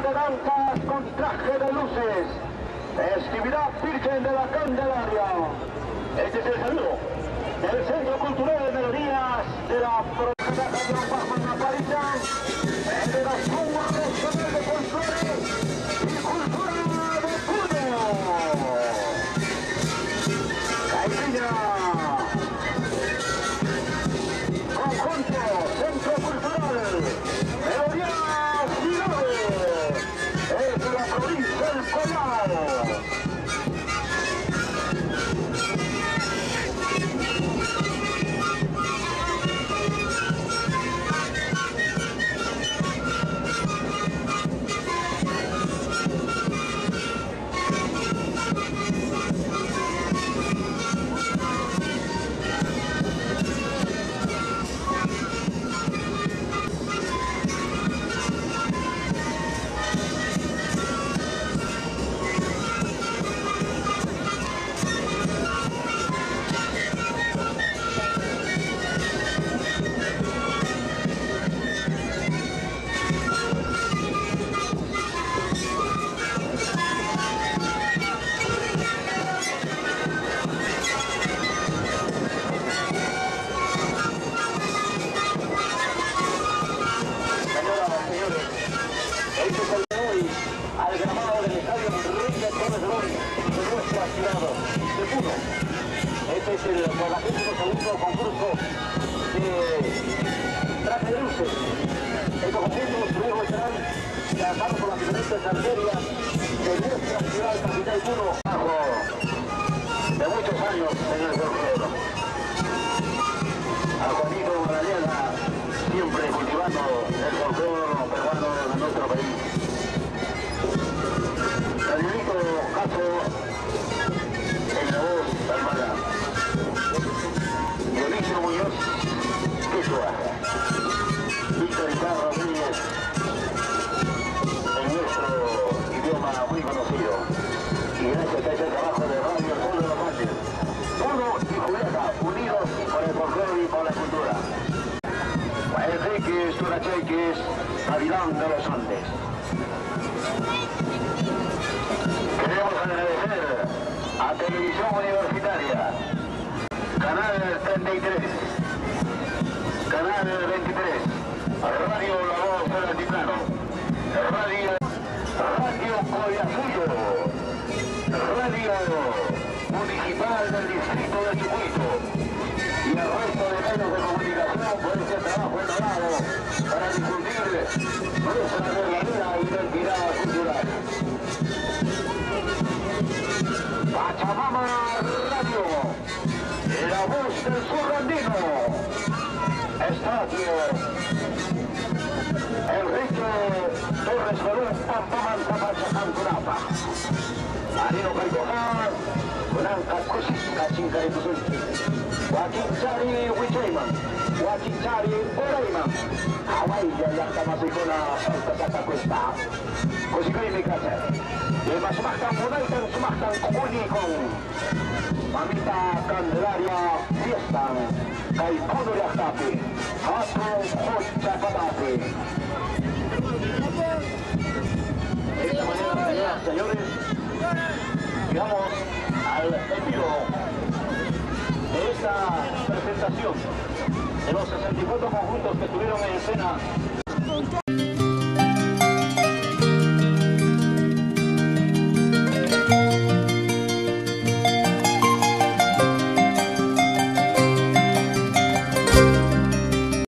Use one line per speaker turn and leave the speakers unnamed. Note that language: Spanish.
de danzas con traje de luces. Festividad Virgen de la Candelaria. Este es el saludo del Centro Cultural de Melodías de la Provincia de Napolitán, Federación Regional de Folclore y Cultura de Puno. Caipira. Conjunto Centro Cultural Melodías Ciudades. Es de la provincia del Collao. Este es el 42º concurso de traje de luces. Estos concursos tuvieron estarán lanzados por las diferentes arterias de nuestra ciudad capital Puno. De muchos años en el folclore. A Juanito Moraliana, siempre cultivando el folclore peruano de nuestro país. Danielito Caso en la voz Almada. Dionisio Muñoz, Quechua. Víctor Ricardo Rodríguez, en nuestro idioma muy conocido. Y gracias a ese trabajo de Radio Sol de los Andes, Puno y Juliaca, unidos con el folclore y con la cultura. Enrique Turacheques, Gavilán de los Andes. Queremos agradecer a Televisión Universitaria, Canal 33, Canal 23, Radio La Voz del Altiplano, Radio Coyazuyo, Radio Municipal del Distrito de Chucuito y el resto de medios de comunicación por este trabajo elaborado para difundir nuestra verdadera identidad cultural. Pachamama Radio, la voz del sur andino. Estadio Enrique Torres Perú, Pampamanza, Pachacanturapa. Arino Caicojar, Blanca Cusisca, Chincarituzul. Joaquín Chari Wichayman, Joaquín Chari Orayman. Hawaii, ya está más icona, Santa Cuesta. Cosiclimi Cacer. Y más sumaktan Munaitan, sumaktan Comunicon. Mamita Candelaria, Fiestan, Caicono Yachtapi, Hatun Hochapatapi. De esta manera, señoras y señores, llegamos al epílogo de esta presentación de los 64 conjuntos que estuvieron en escena.